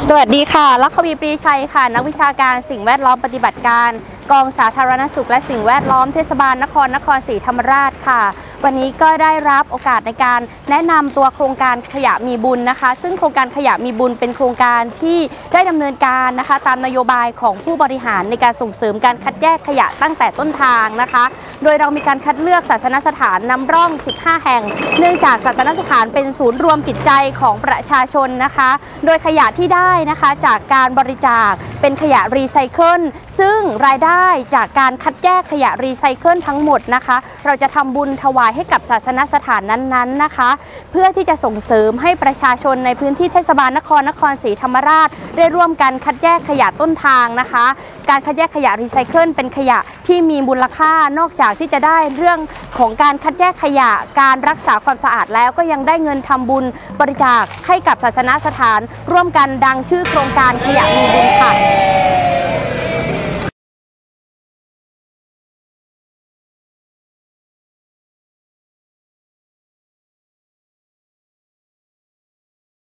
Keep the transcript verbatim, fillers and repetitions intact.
สวัสดีค่ะลักขวีปรีชัยค่ะนักวิชาการสิ่งแวดล้อมปฏิบัติการกองสาธารณสุขและสิ่งแวดล้อมเทศบาลนครนครศรีธรรมราชค่ะวันนี้ก็ได้รับโอกาสในการแนะนำตัวโครงการขยะมีบุญนะคะซึ่งโครงการขยะมีบุญเป็นโครงการที่ได้ดำเนินการนะคะตามนโยบายของผู้บริหารในการส่งเสริมการคัดแยกขยะตั้งแต่ต้นทางนะคะโดยเรามีการคัดเลือกศาสนสถานนำร่องสิบห้าแห่งเนื่องจากศาสนสถานเป็นศูนย์รวมจิตใจของประชาชนนะคะโดยขยะที่ได้นะคะจากการบริจาคเป็นขยะรีไซเคิลซึ่งรายได้จากการคัดแยกขยะรีไซเคิลทั้งหมดนะคะเราจะทำบุญถวายให้กับศาสนสถานนั้นๆนะคะเพื่อที่จะส่งเสริมให้ประชาชนในพื้นที่เทศบาลนครนครศรีธรรมราชได้ร่วมกันคัดแยกขยะต้นทางนะคะการคัดแยกขยะรีไซเคิลเป็นขยะที่มีมูลค่านอกจากที่จะได้เรื่องของการคัดแยกขยะการรักษาความสะอาดแล้วก็ยังได้เงินทำบุญบริจาคให้กับศาสนสถานร่วมกันดังชื่อโครงการขยะมีบุญค่ะ